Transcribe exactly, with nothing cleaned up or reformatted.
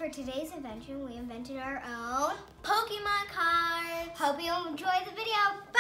for today's invention, we invented our own Pokemon cards. Hope you enjoy the video.